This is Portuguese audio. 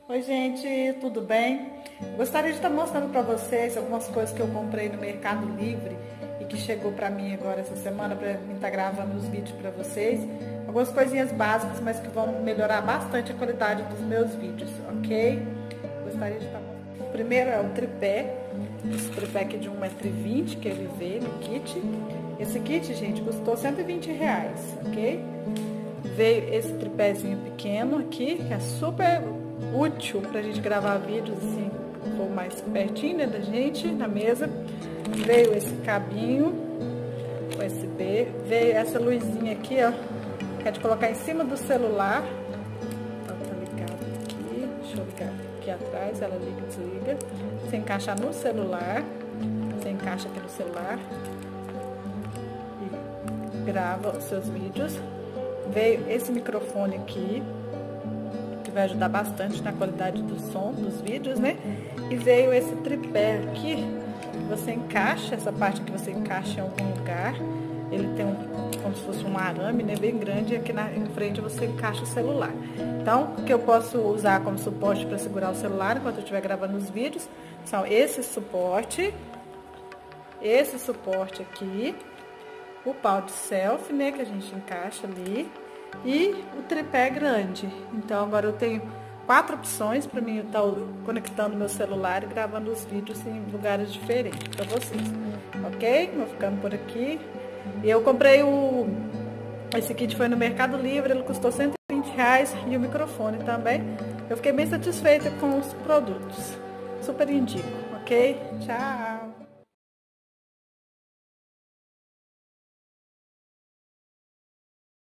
Oi gente, tudo bem? Gostaria de estar mostrando para vocês algumas coisas que eu comprei no Mercado Livre e que chegou para mim agora essa semana para mim estar gravando os vídeos para vocês. Algumas coisinhas básicas, mas que vão melhorar bastante a qualidade dos meus vídeos, ok? Gostaria de estar mostrando. O primeiro é o tripé, esse tripé aqui de 1,20 m que ele veio no kit. Esse kit, gente, custou R$120, ok? Veio esse tripézinho pequeno aqui, que é super útil pra gente gravar vídeos assim, ou mais pertinho, né, da gente, na mesa. Veio esse cabinho USB, veio essa luzinha aqui, ó, que é de colocar em cima do celular. Então, tá ligado aqui, deixa eu ligar aqui atrás, ela liga e desliga. Você encaixa no celular, você encaixa aqui no celular e grava os seus vídeos. Veio esse microfone aqui, que vai ajudar bastante na qualidade do som dos vídeos, né? E veio esse tripé aqui, que você encaixa, essa parte que você encaixa em algum lugar. Ele tem como se fosse um arame, né? Bem grande, e aqui na frente você encaixa o celular. Então, o que eu posso usar como suporte para segurar o celular enquanto eu estiver gravando os vídeos são esse suporte aqui, o pau de selfie, né, que a gente encaixa ali, e o tripé grande. Então agora eu tenho 4 opções para mim estar conectando meu celular e gravando os vídeos em lugares diferentes para vocês, ok? Vou ficando por aqui. E eu comprei esse kit, foi no Mercado Livre, ele custou R$120 e o microfone também. Eu fiquei bem satisfeita com os produtos, super indico, ok? Tchau!